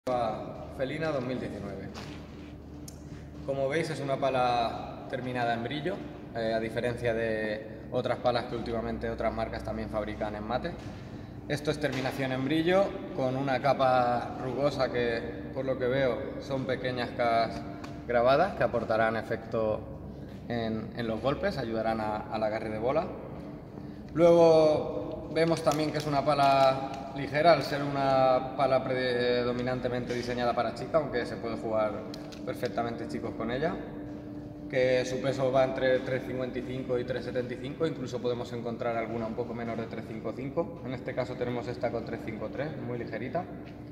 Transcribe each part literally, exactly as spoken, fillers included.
Felina dos mil diecinueve. Como veis, es una pala terminada en brillo, eh, a diferencia de otras palas que últimamente otras marcas también fabrican en mate. Esto es terminación en brillo con una capa rugosa que, por lo que veo, son pequeñas cas grabadas que aportarán efecto en, en los golpes, ayudarán a, al agarre de bola. Luego vemos también que es una pala ligera, al ser una pala predominantemente diseñada para chicas, aunque se puede jugar perfectamente chicos con ella, que su peso va entre tres cincuenta y cinco y tres setenta y cinco, incluso podemos encontrar alguna un poco menor de tres cincuenta y cinco, en este caso tenemos esta con tres cincuenta y tres, muy ligerita.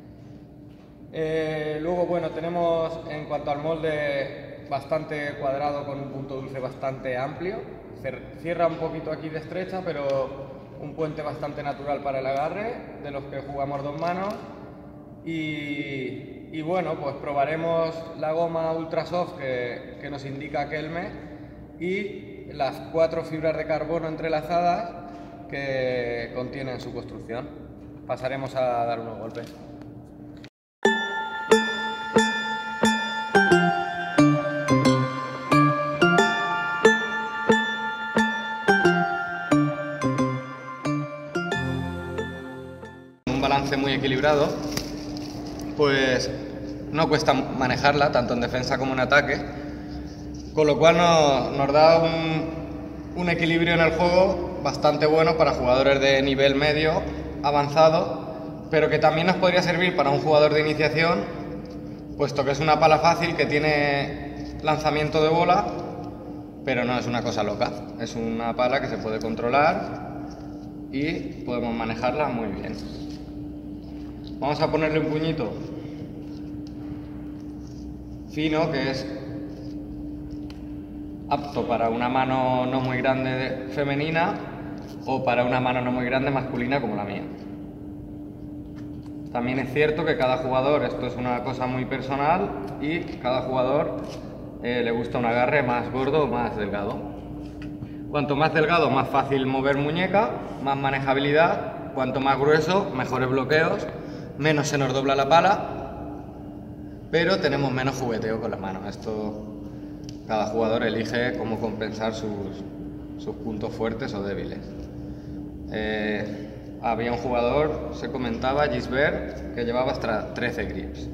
Eh, luego, bueno, tenemos en cuanto al molde bastante cuadrado con un punto dulce bastante amplio, cierra un poquito aquí de estrecha, pero un puente bastante natural para el agarre, de los que jugamos dos manos. Y, y bueno, pues probaremos la goma Ultra Soft que, que nos indica Kelme y las cuatro fibras de carbono entrelazadas que contienen su construcción. Pasaremos a dar unos golpes. Balance muy equilibrado, pues no cuesta manejarla tanto en defensa como en ataque, con lo cual nos, nos da un, un equilibrio en el juego bastante bueno para jugadores de nivel medio avanzado, pero que también nos podría servir para un jugador de iniciación, puesto que es una pala fácil que tiene lanzamiento de bola, pero no es una cosa loca, es una pala que se puede controlar y podemos manejarla muy bien. Vamos a ponerle un puñito fino, que es apto para una mano no muy grande femenina o para una mano no muy grande masculina como la mía. También es cierto que cada jugador, esto es una cosa muy personal, y cada jugador eh, le gusta un agarre más gordo o más delgado. Cuanto más delgado, más fácil mover muñeca, más manejabilidad. Cuanto más grueso, mejores bloqueos. Menos se nos dobla la pala, pero tenemos menos jugueteo con la mano. Esto cada jugador elige cómo compensar sus, sus puntos fuertes o débiles. Eh, había un jugador, se comentaba, Gisbert, que llevaba hasta trece grips.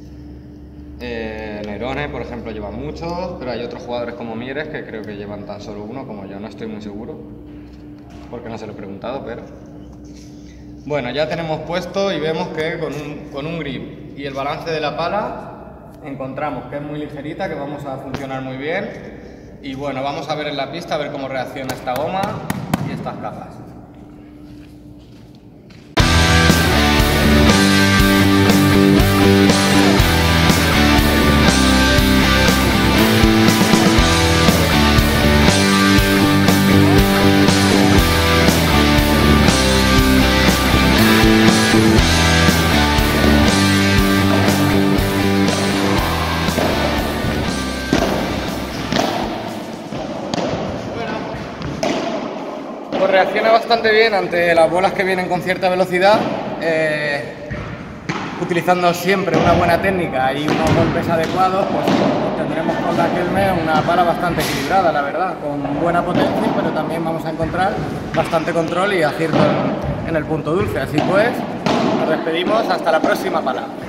Eh, Nerone, por ejemplo, lleva muchos, pero hay otros jugadores como Mieres que creo que llevan tan solo uno como yo. No estoy muy seguro, porque no se lo he preguntado, pero... Bueno, ya tenemos puesto y vemos que con un, con un grip y el balance de la pala encontramos que es muy ligerita, que vamos a funcionar muy bien. Y bueno, vamos a ver en la pista, a ver cómo reacciona esta goma y estas capas. Pues reacciona bastante bien ante las bolas que vienen con cierta velocidad, eh, utilizando siempre una buena técnica y unos golpes adecuados, pues tendremos con la Kelme una pala bastante equilibrada, la verdad, con buena potencia, pero también vamos a encontrar bastante control y acierto en, en el punto dulce. Así pues, nos despedimos hasta la próxima pala.